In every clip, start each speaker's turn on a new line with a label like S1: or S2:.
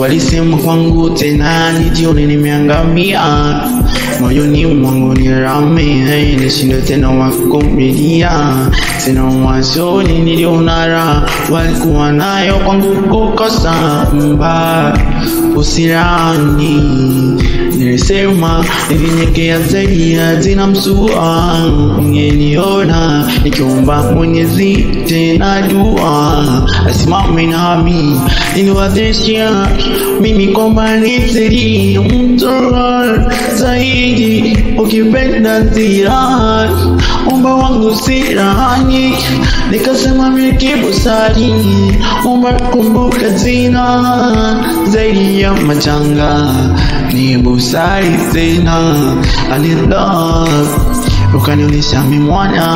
S1: walisema kwangu tena nijione nimeangamia, moyoni mwangu ni rame, nishindwe tena wakumilia. Tena mwanzoni niliona raha walikuwa nayo kwangu kukosa mbaya usirani. Nilisema nilinyekea zaidi hadi namsua, ungeniona nikiomba Mwenyezi tena dua asimame nami niliwadhishia mimi kwamba nizidi mtora zaidi. Ukipenda zira omba wangu sirani, nikasema mikibusari omba kumbuka zina zaidi ya majanga ni busari tena alillah ukanionyesha mimi mwana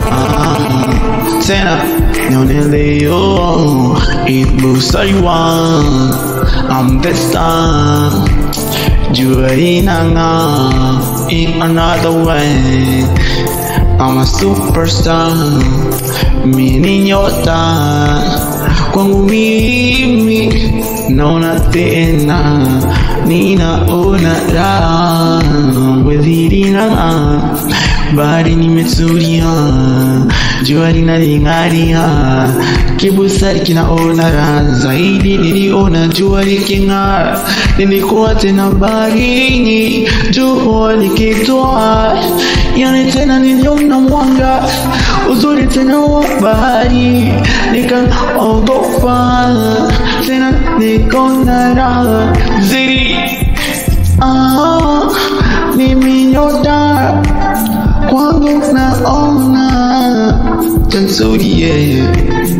S1: tena nione leo ibusari wa I'm the star jua inanga in another way. I'm a superstar, mini nyota kwangu mimi naona tena ninaona raha wezirina bari nimetulia jua linaling'aria kibusari kinaona raha zaidi. Niliona jua liking'ara, nilikuwa tena baharini jua likitoa, yani tena niliona mwanga uzuri tena wa bahari, nikaogopa tena nikaona raha zaidi. Mimi nyota kwangu naona tanzuri